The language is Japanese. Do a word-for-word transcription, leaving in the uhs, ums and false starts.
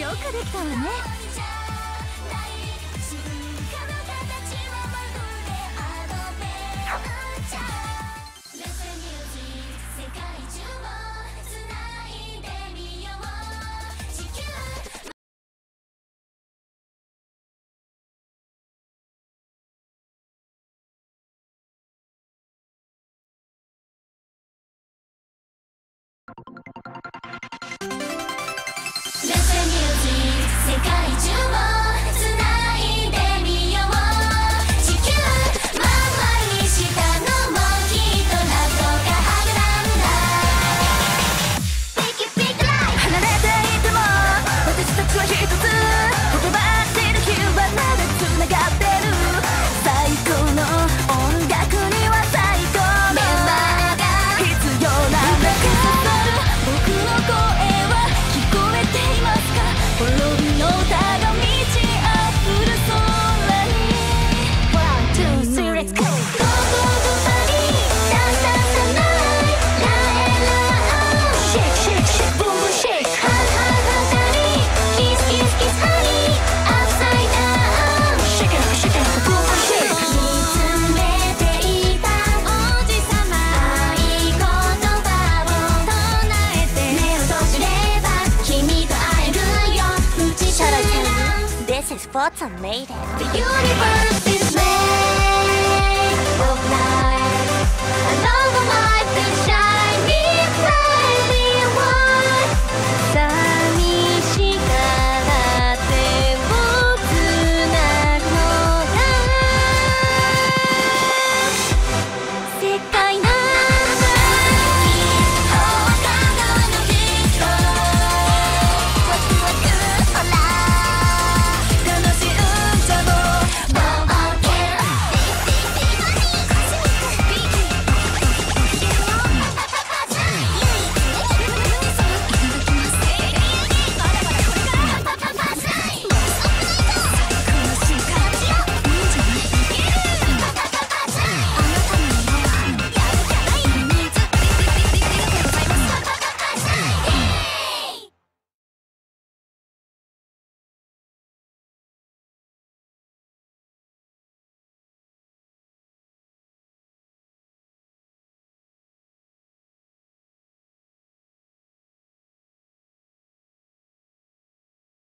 よくできたわね。世界中をつないでみよう。地球まん丸にしたのもきっとラストがハグなんだ。ピキピキライフ離れていても私たちは一つ。言葉ってる日はまだつながってる。最高の音楽には最高のメンバーが必要なんだ。僕の声は聞こえていますか。滅びの歌が満ち溢る空に One, two, three, let's go! Go, go, go, party! Dance, dance the night! Lie, lie! Shake, shake, shake, boom, boom, shake! Hug, hug, hug, honey! Kiss, kiss, kiss, honey! Upside down! Shake it up, shake it up, boom, boom, shake! 見つめていたおじさま愛言葉を唱えて目を閉じれば君と会えるよ。Shall I tell you? This is what's made it. The universe is made of light. I love my vision.